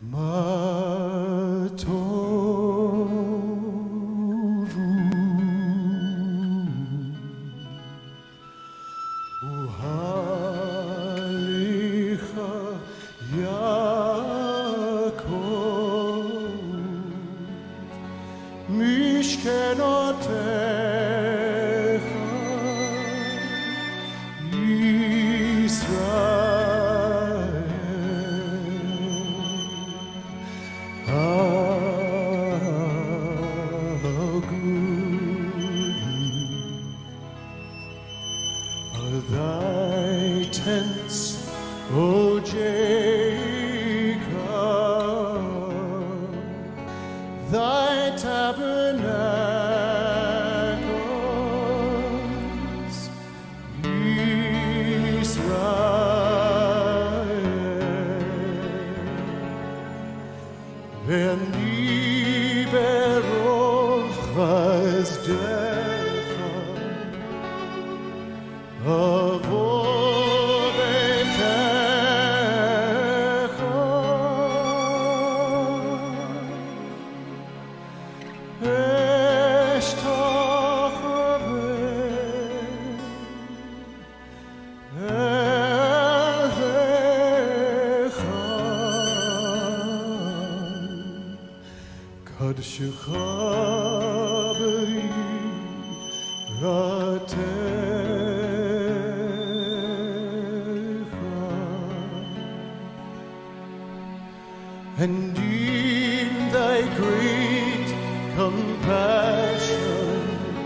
מה טוב הוא הליך יעקב משכנותיך Thy tents, O Jacob, thy tabernacles, Israel, veni berov chazdecha, Avo betecha, eshtachaveh elecha, kadshecha and in thy great compassion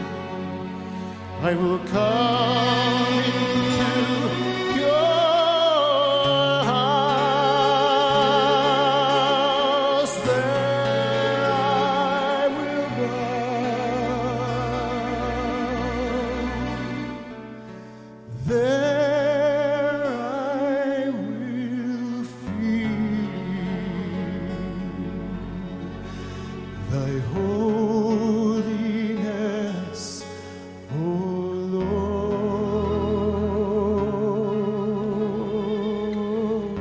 I will come into your house. There I will bow. There I will Thy holiness, O Lord.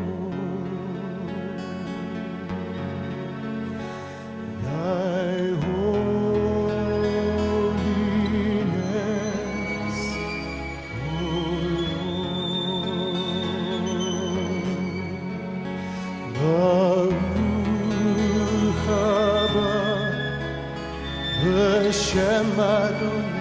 Thy holiness, O Lord. Baruch haba B'Shem Adonai.